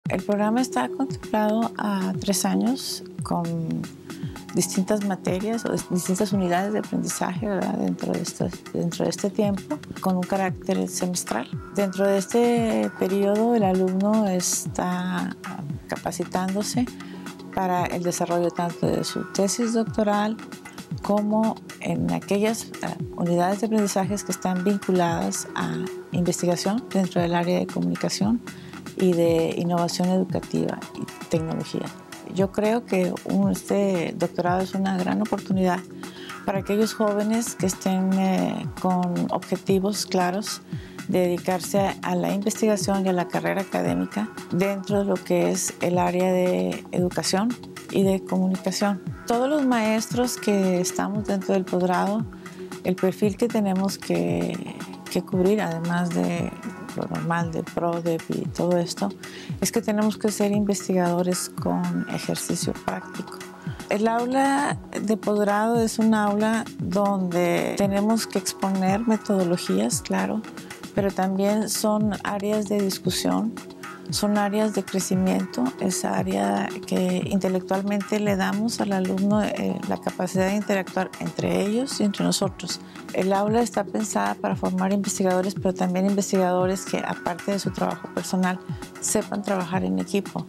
El programa está contemplado a 3 años con distintas materias o distintas unidades de aprendizaje, ¿verdad? Dentro de este tiempo, con un carácter semestral. Dentro de este periodo, el alumno está capacitándose para el desarrollo tanto de su tesis doctoral como en aquellas unidades de aprendizajes que están vinculadas a investigación dentro del área de comunicación y de innovación educativa y tecnología. Yo creo que este doctorado es una gran oportunidad para aquellos jóvenes que estén con objetivos claros de dedicarse a la investigación y a la carrera académica dentro de lo que es el área de educación y de comunicación. Todos los maestros que estamos dentro del posgrado, el perfil que tenemos que cubrir, además de lo normal de PRODEP y todo esto, es que tenemos que ser investigadores con ejercicio práctico. El aula de posgrado es un aula donde tenemos que exponer metodologías, claro, pero también son áreas de discusión, son áreas de crecimiento, es área que intelectualmente le damos al alumno la capacidad de interactuar entre ellos y entre nosotros. El aula está pensada para formar investigadores, pero también investigadores que, aparte de su trabajo personal, sepan trabajar en equipo,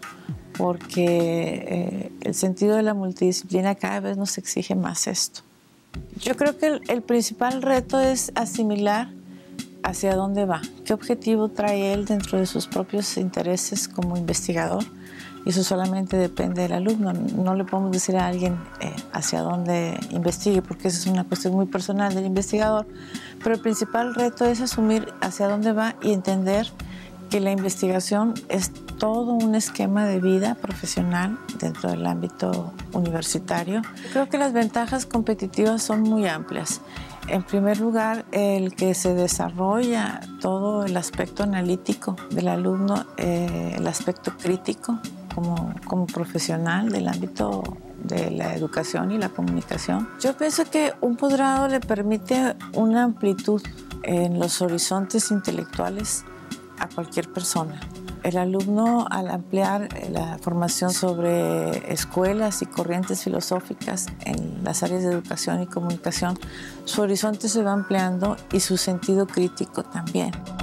porque el sentido de la multidisciplina cada vez nos exige más esto. Yo creo que el principal reto es asimilar hacia dónde va, qué objetivo trae él dentro de sus propios intereses como investigador. Y eso solamente depende del alumno. No le podemos decir a alguien hacia dónde investigue, porque esa es una cuestión muy personal del investigador. Pero el principal reto es asumir hacia dónde va y entender que la investigación es todo un esquema de vida profesional dentro del ámbito universitario. Creo que las ventajas competitivas son muy amplias. En primer lugar, el que se desarrolla todo el aspecto analítico del alumno, el aspecto crítico como profesional del ámbito de la educación y la comunicación. Yo pienso que un posgrado le permite una amplitud en los horizontes intelectuales a cualquier persona. El alumno, al ampliar la formación sobre escuelas y corrientes filosóficas en las áreas de educación y comunicación, su horizonte se va ampliando y su sentido crítico también.